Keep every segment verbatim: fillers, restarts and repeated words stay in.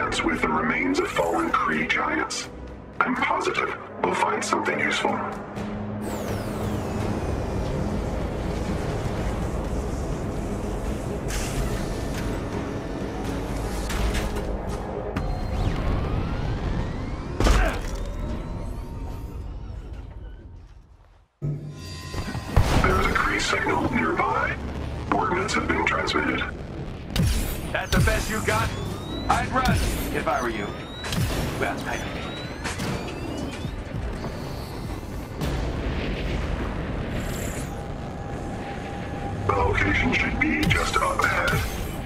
graveyards with the remains of fallen Kree giants. I'm positive we'll find something useful. There's a Kree signal nearby. Coordinates have been transmitted. That's the best you got? I'd run, if I were you. Well, I... The location should be just up ahead.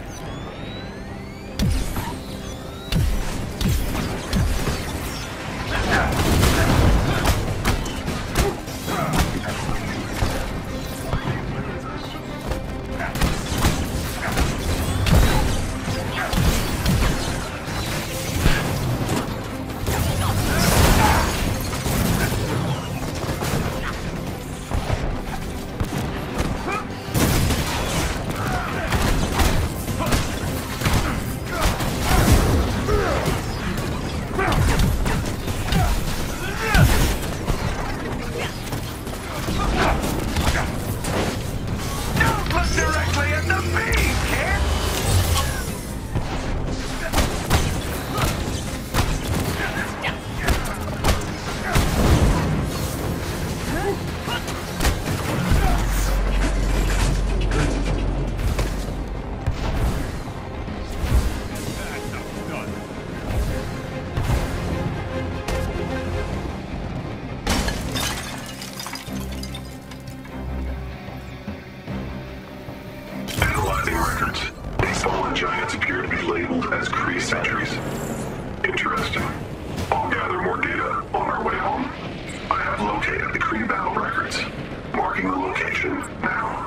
Giants appear to be labeled as Kree sentries. Interesting. I'll gather more data on our way home. I have located the Kree battle records. Marking the location now.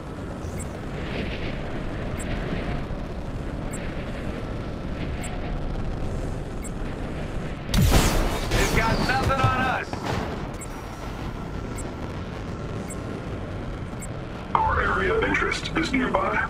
They've got nothing on us. Our area of interest is nearby.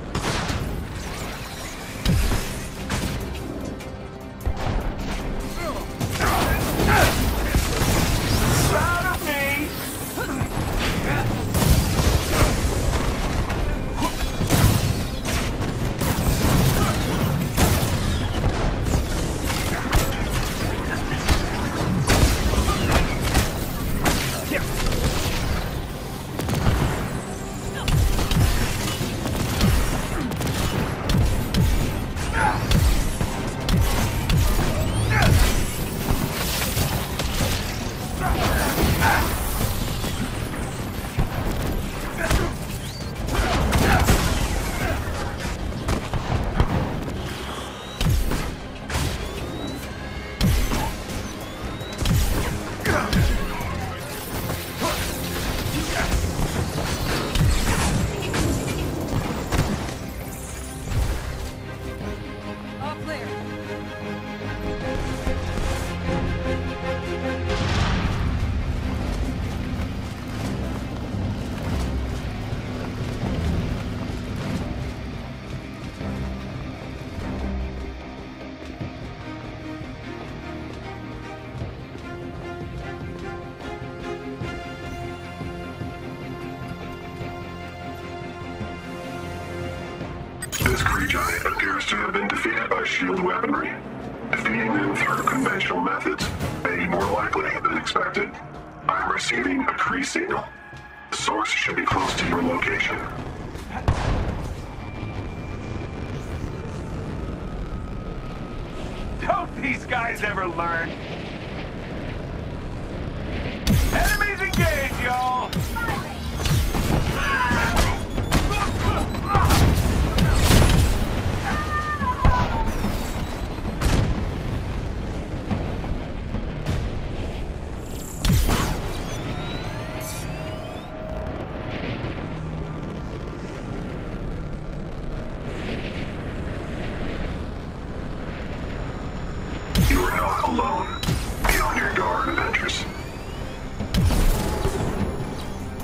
This Kree giant appears to have been defeated by shield weaponry. Defeating them through conventional methods may be more likely than expected. I'm receiving a Kree signal. The source should be close to your location. Don't these guys ever learn? Enemies engaged, y'all! You are not alone. Be on your guard, Avengers.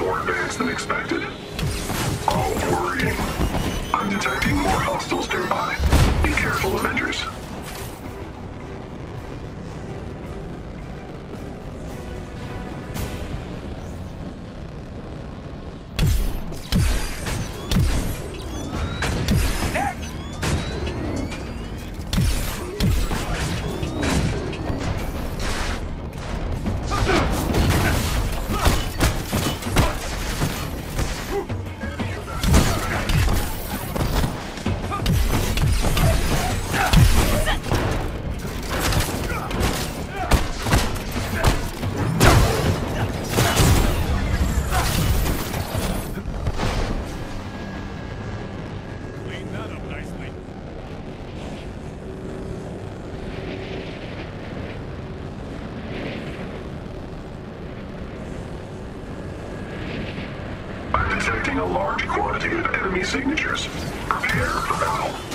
more advanced than expected. All worrying. I'm detecting more hostiles nearby. Be careful, Avengers. I'm detecting a large quantity of enemy signatures. Prepare for battle.